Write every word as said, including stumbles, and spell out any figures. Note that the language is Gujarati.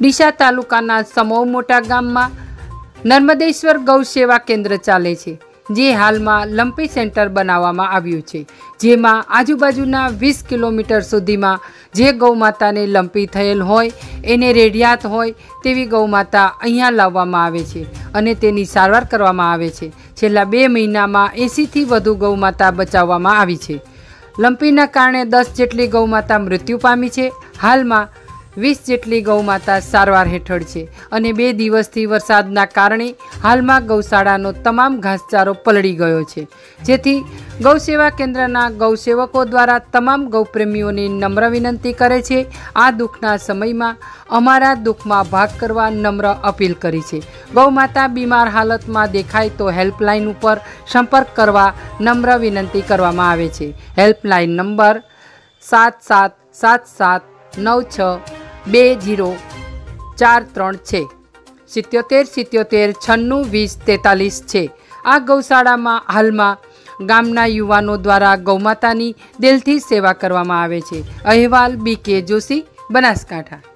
ડીસા તાલુકાના સમોવ મોટા ગામમાં નર્મદેશ્વર ગૌ સેવા કેન્દ્ર ચાલે છે, જે હાલમાં લંપી સેન્ટર બનાવવામાં આવ્યું છે, જેમાં આજુબાજુના વીસ કિલોમીટર સુધીમાં જે ગૌમાતાને લંપી થયેલ હોય, એને રેડિયાત હોય તેવી ગૌમાતા અહીંયા લાવવામાં આવે છે અને તેની સારવાર કરવામાં આવે છે. છેલ્લા બે મહિનામાં એંસીથી વધુ ગૌમાતા બચાવવામાં આવી છે. લંપીના કારણે દસ જેટલી ગૌમાતા મૃત્યુ પામી છે. હાલમાં વીસ જેટલી ગૌમાતા સારવાર હેઠળ છે અને બે દિવસથી વરસાદના કારણે હાલમાં ગૌશાળાનો તમામ ઘાસચારો પલળી ગયો છે, જેથી ગૌસેવા કેન્દ્રના ગૌસેવકો દ્વારા તમામ ગૌપ્રેમીઓને નમ્ર વિનંતી કરે છે, આ દુઃખના સમયમાં અમારા દુઃખમાં ભાગ કરવા નમ્ર અપીલ કરી છે. ગૌમાતા બીમાર હાલતમાં દેખાય તો હેલ્પલાઇન ઉપર સંપર્ક કરવા નમ્ર વિનંતી કરવામાં આવે છે. હેલ્પલાઇન નંબર સાત સાત સાત સાત નવ છ બે જીરો ચાર ત્રણ છે. સિત્યોતેર સિત્યોતેર છન્નું વીસ તેતાલીસ છે. આ ગૌશાળામાં હાલમાં ગામના યુવાનો દ્વારા ગૌમાતાની દિલથી સેવા કરવામાં આવે છે. અહેવાલ બી કે જોશી, બનાસકાંઠા.